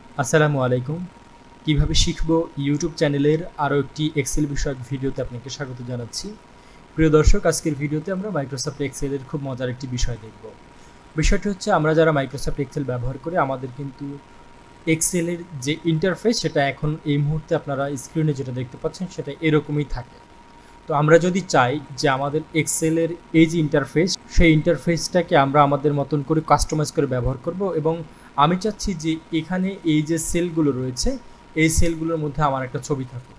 আসসালামু আলাইকুম। কিভাবে শিখবো ইউটিউব চ্যানেলের আরও একটি এক্সেল বিষয়ক ভিডিওতে আপনাকে স্বাগত জানাচ্ছি। প্রিয় দর্শক, আজকের ভিডিওতে আমরা মাইক্রোসফট এক্সেলের খুব মজার একটি বিষয় দেখব। বিষয়টি হচ্ছে, আমরা যারা মাইক্রোসফট এক্সেল ব্যবহার করি আমাদের কিন্তু এক্সেলের যে ইন্টারফেস সেটা এখন এই মুহূর্তে আপনারা স্ক্রিনে যেটা দেখতে পাচ্ছেন সেটা এরকমই থাকে। তো আমরা যদি চাই যে আমাদের এক্সেলের এই যে ইন্টারফেস সেই ইন্টারফেসটাকে আমরা আমাদের মতন করে কাস্টমাইজ করে ব্যবহার করব, এবং আমি চাচ্ছি যে এখানে এই যে সেলগুলো রয়েছে এই সেলগুলোর মধ্যে আমার একটা ছবি থাকুক।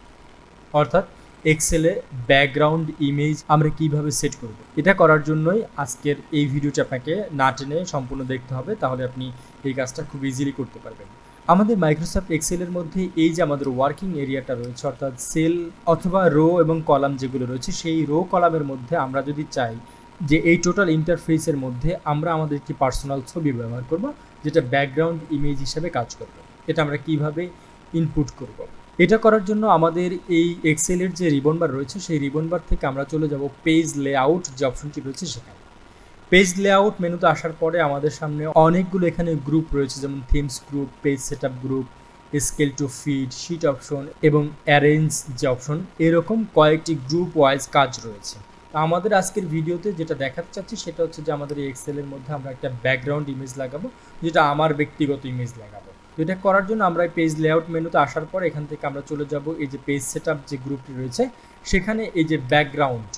অর্থাৎ এক্সেলে ব্যাকগ্রাউন্ড ইমেজ আমরা কিভাবে সেট করব, এটা করার জন্যই আজকের এই ভিডিওটা আপনাকে না টেনে সম্পূর্ণ দেখতে হবে, তাহলে আপনি এই কাজটা খুব ইজিলি করতে পারবেন। আমাদের মাইক্রোসফট এক্সেলের মধ্যে এই যে আমাদের ওয়ার্কিং এরিয়াটা রয়েছে, অর্থাৎ সেল অথবা রো এবং কলাম যেগুলো রয়েছে, সেই রো কলামের মধ্যে আমরা যদি চাই যে এই টোটাল ইন্টারফেসের মধ্যে আমরা আমাদের একটি পার্সোনাল ছবি ব্যবহার করব যেটা ব্যাকগ্রাউন্ড ইমেজ হিসেবে কাজ করবে, এটা আমরা কিভাবে ইনপুট করব। এটা করার জন্য আমাদের এই এক্সেলের যে রিবন বার রয়েছে সেই রিবন বার থেকে আমরা চলে যাব পেজ লেআউট যে অপশনটি রয়েছে সেখানে। পেজ লেআউট মেনুতে আসার পরে আমাদের সামনে অনেকগুলো এখানে গ্রুপ রয়েছে, যেমন themes group, page setup group, scale to fit, sheet option এবং অ্যারেঞ্জ যে অপশন, এরকম কয়েকটি গ্রুপ ওয়াইজ কাজ রয়েছে। আমাদের আজকের ভিডিওতে যেটা দেখাতে চাচ্ছি সেটা হচ্ছে যে আমাদের এই এক্সেলের মধ্যে আমরা একটা ব্যাকগ্রাউন্ড ইমেজ লাগাবো, যেটা আমার ব্যক্তিগত ইমেজ লাগাবো। তো এটা করার জন্য আমরা এই পেজ লেআউট মেনুতে আসার পর এখান থেকে আমরা চলে যাব এই যে পেজ সেটআপ যে গ্রুপটি রয়েছে সেখানে এই যে ব্যাকগ্রাউন্ড,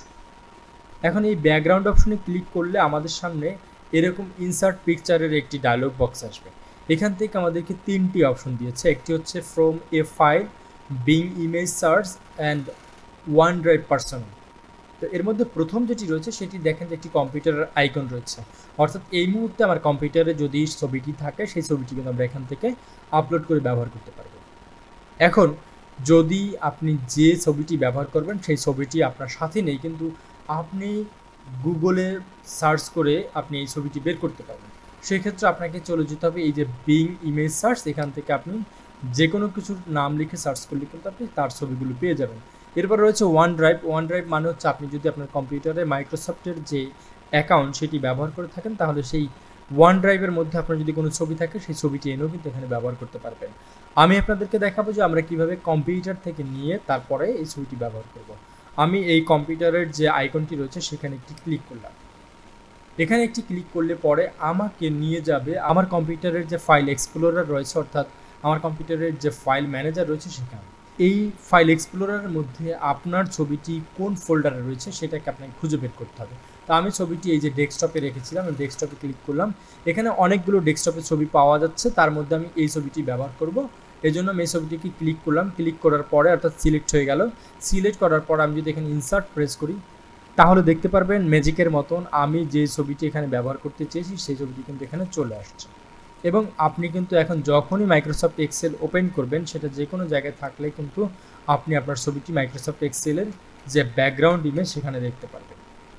এখন এই ব্যাকগ্রাউন্ড অপশনে ক্লিক করলে আমাদের সামনে এরকম ইনসার্ট পিকচারের একটি ডায়লগ বক্স আসবে। এখান থেকে আমাদেরকে তিনটি অপশন দিয়েছে, একটি হচ্ছে from a file, Bing image search and OneDrive personal. তো এর মধ্যে প্রথম যেটি রয়েছে সেটি দেখেন যে একটি কম্পিউটারের আইকন রয়েছে, অর্থাৎ এই মুহূর্তে আমার কম্পিউটারে যদি ছবিটি থাকে সেই ছবিটি কিন্তু আমরা এখান থেকে আপলোড করে ব্যবহার করতে পারবো। এখন যদি আপনি যে ছবিটি ব্যবহার করবেন সেই ছবিটি আপনার সাথে নেই, কিন্তু আপনি গুগলে সার্চ করে আপনি এই ছবিটি বের করতে পারবেন, সেক্ষেত্রে আপনাকে চলে যেতে হবে এই যে বিং ইমেজ সার্চ, এখান থেকে আপনি যে কোনো কিছুর নাম লিখে সার্চ করলে কিন্তু আপনি তার ছবিগুলো পেয়ে যাবেন। এরপর রয়েছে ওয়ান ড্রাইভ। ওয়ান ড্রাইভ মানে হচ্ছে আপনি যদি আপনার কম্পিউটারে মাইক্রোসফটের যে অ্যাকাউন্ট সেটি ব্যবহার করে থাকেন তাহলে সেই ওয়ান ড্রাইভের মধ্যে আপনার যদি কোনো ছবি থাকে সেই ছবিটি এনেও কিন্তু এখানে ব্যবহার করতে পারবেন। আমি আপনাদেরকে দেখাবো যে আমরা কিভাবে কম্পিউটার থেকে নিয়ে তারপরে এই ছবিটি ব্যবহার করব। আমি এই কম্পিউটারের যে আইকনটি রয়েছে সেখানে একটি ক্লিক করলাম। এখানে একটি ক্লিক করলে পরে আমাকে নিয়ে যাবে আমার কম্পিউটারের যে ফাইল এক্সপ্লোরার রয়েছে, অর্থাৎ আমার কম্পিউটারের যে ফাইল ম্যানেজার রয়েছে সেখানে। এই ফাইল এক্সপ্লোরারের মধ্যে আপনার ছবিটি কোন ফোল্ডারে রয়েছে সেটাকে আপনাকে খুঁজে বের করতে হবে। তো আমি ছবিটি এই যে ডেস্কটপে রেখেছিলাম, ডেস্কটপে ক্লিক করলাম। এখানে অনেকগুলো ডেস্কটপের ছবি পাওয়া যাচ্ছে, তার মধ্যে আমি এই ছবিটি ব্যবহার করব। এই জন্য আমি এই ছবিটিকে ক্লিক করলাম। ক্লিক করার পরে অর্থাৎ সিলেক্ট হয়ে গেল। সিলেক্ট করার পর আমি যদি এখানে ইনসার্ট প্রেস করি তাহলে দেখতে পারবেন ম্যাজিকের মতন আমি যে ছবিটি এখানে ব্যবহার করতে চেয়েছি সেই ছবিটি কিন্তু এখানে চলে আসছে। এবং আপনি কিন্তু এখন যখনই মাইক্রোসফট এক্সেল ওপেন করবেন সেটা যে কোনো জায়গায় থাকলে কিন্তু আপনি আপনার ছবিটি মাইক্রোসফট এক্সেলের যে ব্যাকগ্রাউন্ড ইমেজ সেখানে দেখতে পারবেন।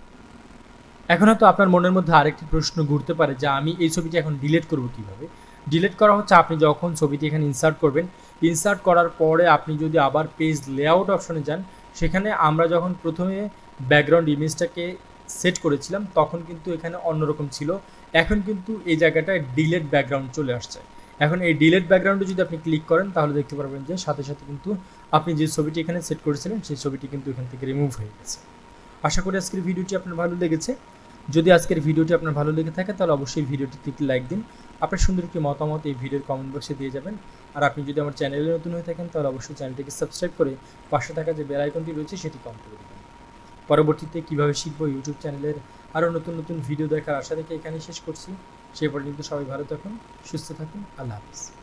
এখন হয়তো আপনার মনের মধ্যে আরেকটি প্রশ্ন ঘুরতে পারে যে আমি এই ছবিটি এখন ডিলিট করব কিভাবে। ডিলিট করা হচ্ছে আপনি যখন ছবিটি এখানে ইনসার্ট করবেন, ইনসার্ট করার পরে আপনি যদি আবার পেজ লেআউট অপশনে যান, সেখানে আমরা যখন প্রথমে ব্যাকগ্রাউন্ড ইমেজটাকে সেট করেছিলাম তখন কিন্তু এখানে অন্যরকম ছিল, এখন কিন্তু এই জায়গাটায় ডিলিট ব্যাকগ্রাউন্ড চলে আসছে। এখন এই ডিলিট ব্যাকগ্রাউন্ডে যদি আপনি ক্লিক করেন তাহলে দেখতে পারবেন যে সাথে সাথে কিন্তু আপনি যে ছবিটি এখানে সেট করেছিলেন সেই ছবিটি কিন্তু এখান থেকে রিমুভ হয়ে গেছে। আশা করি আজকের ভিডিওটি আপনার ভালো লেগেছে। যদি আজকের ভিডিওটি আপনার ভালো লেগে থাকে তাহলে অবশ্যই ভিডিওটিতে একটি লাইক দিন। আপনার সুন্দর একটি মতামত এই ভিডিওর কমেন্ট বক্সে দিয়ে যাবেন। আর আপনি যদি আমার চ্যানেলে নতুন হয়ে থাকেন তাহলে অবশ্যই চ্যানেলটিকে সাবস্ক্রাইব করে পাশে থাকা যে বেল আইকনটি রয়েছে সেটি অন করে দেবেন। পরবর্তীতে কিভাবে শিখবো ইউটিউব চ্যানেলের আরও নতুন নতুন ভিডিও দেখার আশা রেখে এখানে শেষ করছি। সেই পর্যন্ত সবাই ভালো থাকুন, সুস্থ থাকুন। আল্লাহ হাফিজ।